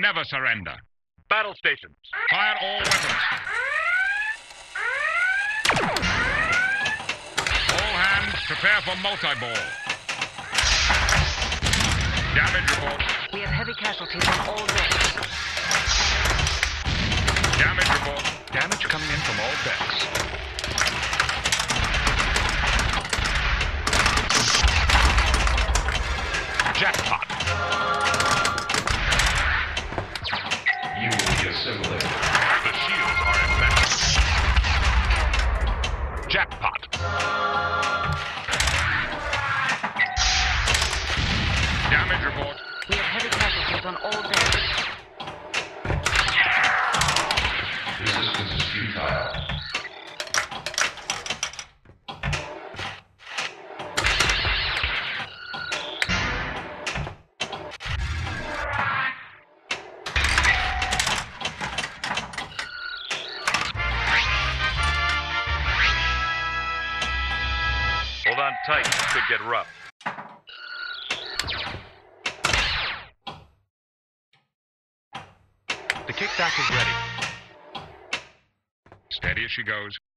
Never surrender. Battle stations. Fire all weapons. All hands prepare for multi-ball. Damage report. We have heavy casualties on all decks. Damage report. Damage coming in from all decks. Jackpot. You will be assimilated. The shields are immense. Jackpot. Damage report. We have heavy casualties on all decks. Resistance is futile. Hold on tight. Could get rough. The kickback is ready. Steady as she goes.